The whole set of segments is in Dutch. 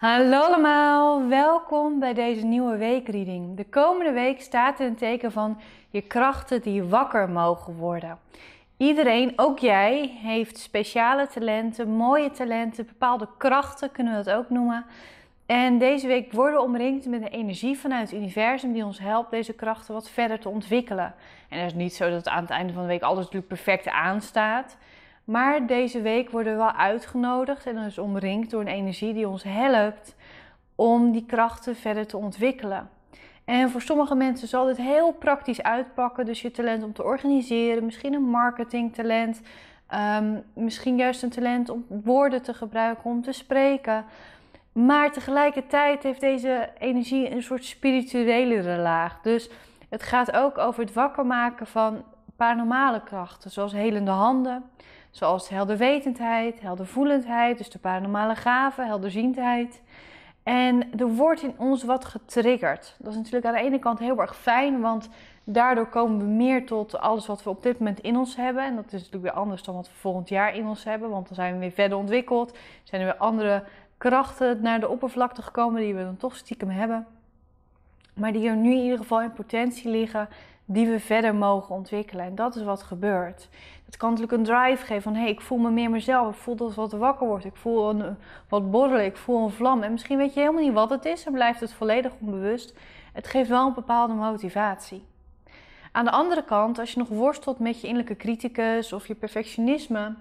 Hallo allemaal, welkom bij deze nieuwe weekreading. De komende week staat in het teken van je krachten die wakker mogen worden. Iedereen, ook jij, heeft speciale talenten, mooie talenten, bepaalde krachten kunnen we dat ook noemen. En deze week worden we omringd met een energie vanuit het universum die ons helpt deze krachten wat verder te ontwikkelen. En het is niet zo dat het aan het einde van de week alles natuurlijk perfect aanstaat. Maar deze week worden we wel uitgenodigd en dus omringd door een energie die ons helpt om die krachten verder te ontwikkelen. En voor sommige mensen zal dit heel praktisch uitpakken. Dus je talent om te organiseren, misschien een marketingtalent, misschien juist een talent om woorden te gebruiken, om te spreken. Maar tegelijkertijd heeft deze energie een soort spirituelere laag. Dus het gaat ook over het wakker maken van paranormale krachten, zoals helende handen, zoals helderwetendheid, heldervoelendheid, dus de paranormale gaven, helderziendheid. En er wordt in ons wat getriggerd. Dat is natuurlijk aan de ene kant heel erg fijn, want daardoor komen we meer tot alles wat we op dit moment in ons hebben. En dat is natuurlijk weer anders dan wat we volgend jaar in ons hebben, want dan zijn we weer verder ontwikkeld. Zijn er weer andere krachten naar de oppervlakte gekomen die we dan toch stiekem hebben. Maar die er nu in ieder geval in potentie liggen, die we verder mogen ontwikkelen. En dat is wat gebeurt. Het kan natuurlijk een drive geven van, ik voel me meer mezelf. Ik voel dat het wat wakker wordt. Ik voel wat borrelen. Ik voel een vlam. En misschien weet je helemaal niet wat het is en blijft het volledig onbewust. Het geeft wel een bepaalde motivatie. Aan de andere kant, als je nog worstelt met je innerlijke criticus of je perfectionisme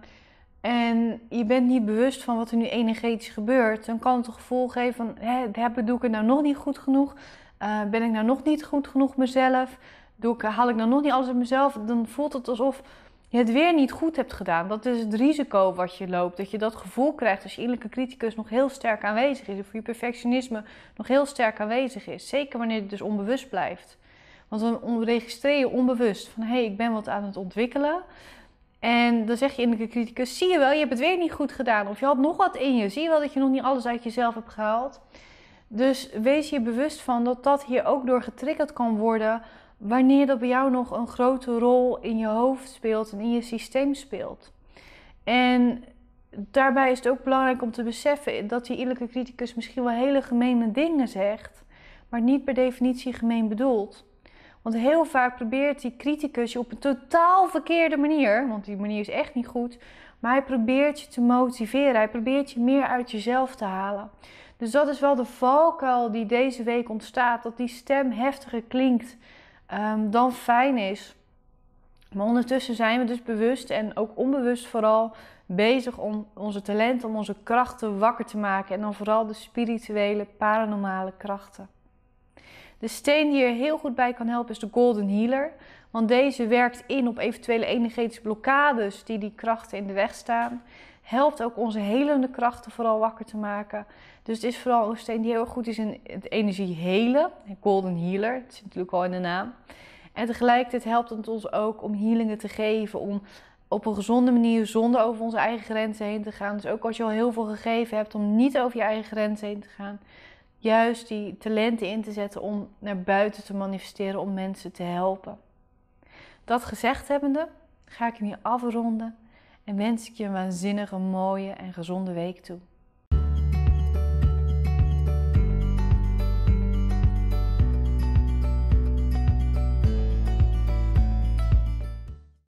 en je bent niet bewust van wat er nu energetisch gebeurt, dan kan het een gevoel geven van, doe ik het nou nog niet goed genoeg? Ben ik nou nog niet goed genoeg mezelf? Haal ik nou nog niet alles uit mezelf? Dan voelt het alsof je het weer niet goed hebt gedaan. Dat is het risico wat je loopt. Dat je dat gevoel krijgt als je innerlijke criticus nog heel sterk aanwezig is. Of je perfectionisme nog heel sterk aanwezig is. Zeker wanneer het dus onbewust blijft. Want dan registreer je onbewust van ik ben wat aan het ontwikkelen. En dan zeg je innerlijke criticus, zie je wel, je hebt het weer niet goed gedaan. Of je had nog wat in je. Zie je wel dat je nog niet alles uit jezelf hebt gehaald. Dus wees je bewust van dat dat hier ook door getriggerd kan worden wanneer dat bij jou nog een grote rol in je hoofd speelt en in je systeem speelt. En daarbij is het ook belangrijk om te beseffen dat die innerlijke criticus misschien wel hele gemene dingen zegt, maar niet per definitie gemeen bedoelt. Want heel vaak probeert die criticus je op een totaal verkeerde manier, want die manier is echt niet goed, maar hij probeert je te motiveren. Hij probeert je meer uit jezelf te halen. Dus dat is wel de valkuil die deze week ontstaat, dat die stem heftiger klinkt dan fijn is. Maar ondertussen zijn we dus bewust en ook onbewust vooral bezig om onze talenten, om onze krachten wakker te maken. En dan vooral de spirituele, paranormale krachten. De steen die er heel goed bij kan helpen is de Golden Healer. Want deze werkt in op eventuele energetische blokkades die krachten in de weg staan. Helpt ook onze helende krachten vooral wakker te maken. Dus het is vooral een steen die heel erg goed is in het energie helen. Golden Healer, dat zit natuurlijk al in de naam. En tegelijkertijd helpt het ons ook om healingen te geven. Om op een gezonde manier zonder over onze eigen grenzen heen te gaan. Dus ook als je al heel veel gegeven hebt om niet over je eigen grenzen heen te gaan. Juist die talenten in te zetten om naar buiten te manifesteren, om mensen te helpen. Dat gezegd hebbende, ga ik hem hier afronden en wens ik je een waanzinnige, mooie en gezonde week toe.